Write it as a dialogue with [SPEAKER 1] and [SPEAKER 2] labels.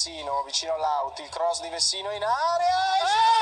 [SPEAKER 1] Vessino, vicino all'out, il cross di Vessino in area.